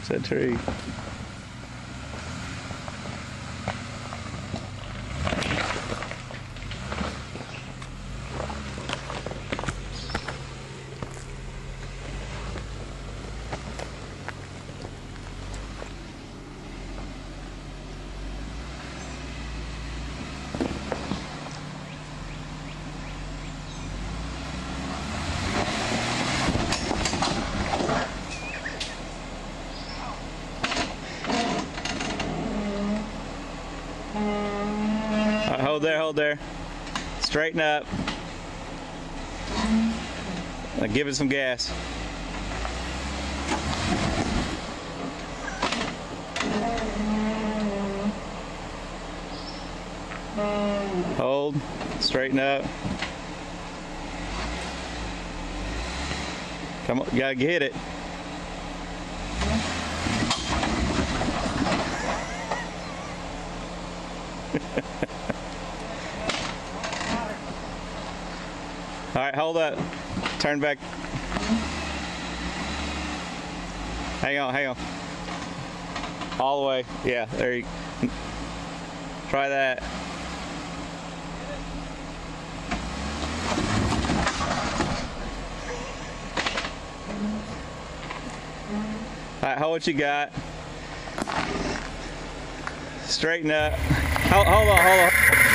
There's that tree. Hold there. Straighten up. Now give it some gas. Hold. Straighten up. Come on, you gotta get it. All right, hold up. Turn back. Hang on, hang on. All the way. Yeah, there you go. Try that. All right, hold what you got. Straighten up. Hold on, hold on.